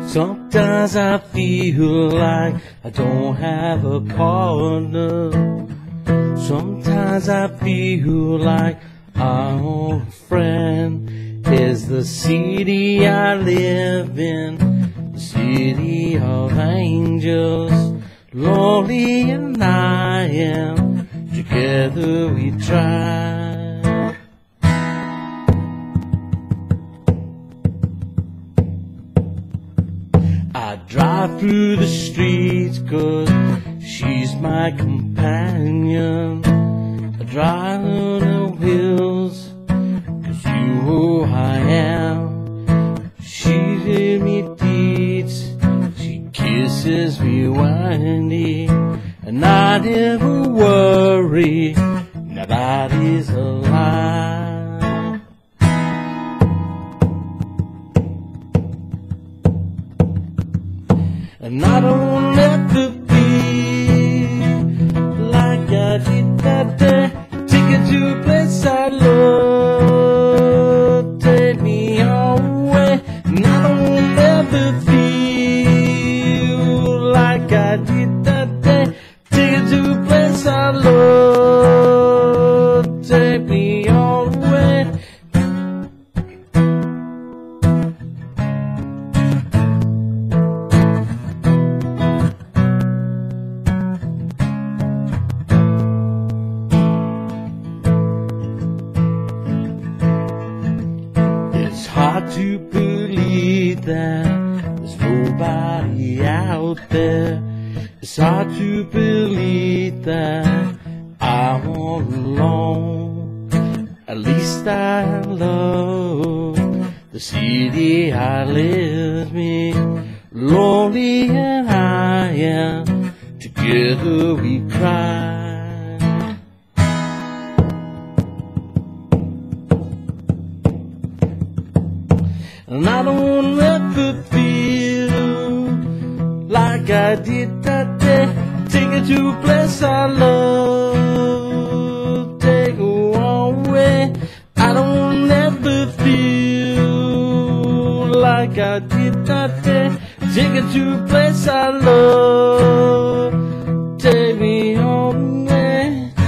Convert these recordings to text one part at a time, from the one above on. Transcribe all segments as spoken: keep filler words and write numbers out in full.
Sometimes I feel like I don't have a partner. Sometimes I feel like our only friend is the city I live in, the city of angels. Lonely and I am, together we try. I drive through the streets 'cause she's my companion. I drive on the wheels 'cause you who I am. She gives me deeds, she kisses me windy, and I never worry, nobody's alive. And I don't ever feel like I did that day. Take it to a place I love, take me away. And I don't ever feel like I did that day. Take it to a place I love, take me away. It's hard to believe that there's nobody out there. It's hard to believe that I'm all alone. At least I love the city I live in. Lonely and I am, together we cry. And I don't ever feel like I did that day. Take it to a place I love, take her away. I don't ever feel like I did that day. Take it to a place I love, take me away.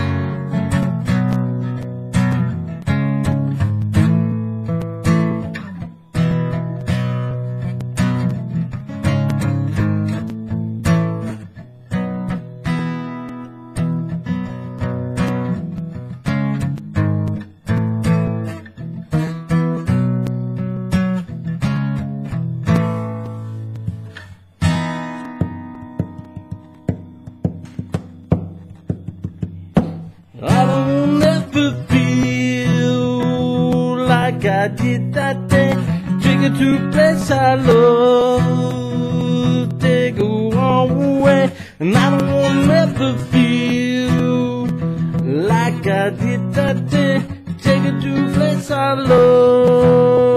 I don't ever feel like I did that day. Take it to a place I love, take her away. And I don't ever feel like I did that day. Take it to a place I love.